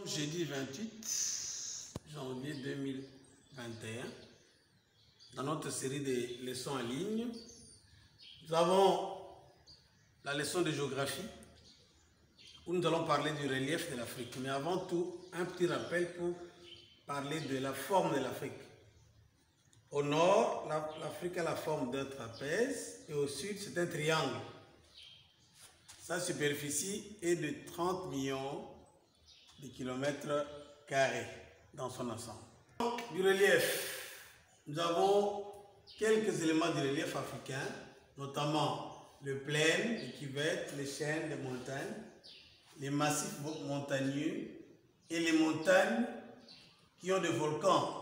Jeudi 28 janvier 2021, dans notre série de leçons en ligne, nous avons la leçon de géographie où nous allons parler du relief de l'Afrique. Mais avant tout, un petit rappel pour parler de la forme de l'Afrique. Au nord, l'Afrique a la forme d'un trapèze et au sud, c'est un triangle. Sa superficie est de 30 millions de kilomètres carrés dans son ensemble. Du relief, nous avons quelques éléments du relief africain, notamment le plaine, les cuvettes, les chaînes, les montagnes, les massifs montagneux et les montagnes qui ont des volcans.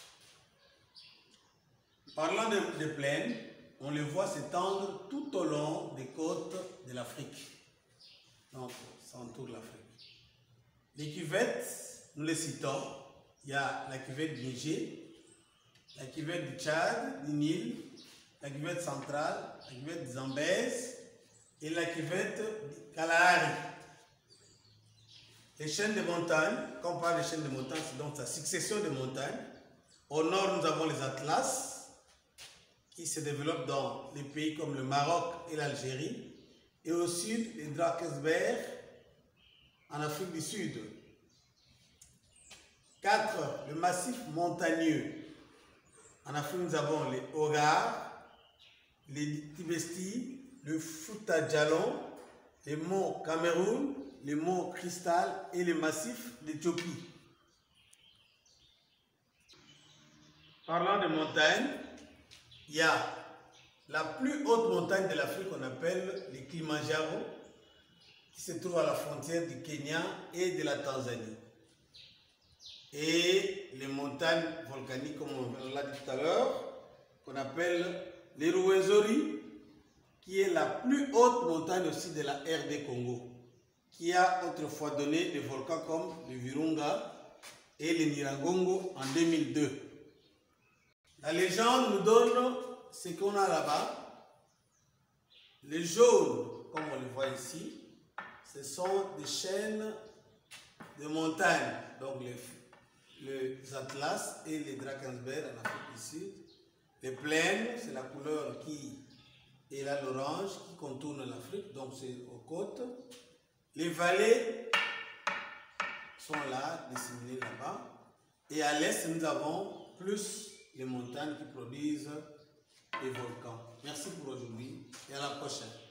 Parlant de plaines, on les voit s'étendre tout au long des côtes de l'Afrique. Donc, ça entoure l'Afrique. Les cuvettes, nous les citons. Il y a la cuvette du Niger, la cuvette du Tchad, du Nil, la cuvette centrale, la cuvette du Zambèze et la cuvette du Kalahari. Les chaînes de montagnes, quand on parle de chaînes de montagnes, c'est donc sa succession de montagnes. Au nord, nous avons les Atlas, qui se développent dans les pays comme le Maroc et l'Algérie. Et au sud, les Drakensberg, en Afrique du Sud. 4. Le massif montagneux. En Afrique, nous avons les Hogar, les Tibesti, le Fouta-Djalon, les monts Cameroun, les monts Cristal et les massifs d'Éthiopie. Parlant de montagnes, il y a la plus haute montagne de l'Afrique qu'on appelle le Kilimanjaro, qui se trouve à la frontière du Kenya et de la Tanzanie. Et les montagnes volcaniques, comme on l'a dit tout à l'heure, qu'on appelle les Rwenzori, qui est la plus haute montagne aussi de la RD Congo, qui a autrefois donné des volcans comme le Virunga et le Nyiragongo en 2002. La légende nous donne ce qu'on a là-bas. Les jaunes, comme on le voit ici, ce sont des chaînes de montagnes, donc les Atlas et les Drakensberg en Afrique du Sud. Les plaines, c'est la couleur qui est là, l'orange, qui contourne l'Afrique, donc c'est aux côtes. Les vallées sont là, disséminées là-bas. Et à l'est, nous avons plus les montagnes qui produisent des volcans. Merci pour aujourd'hui et à la prochaine.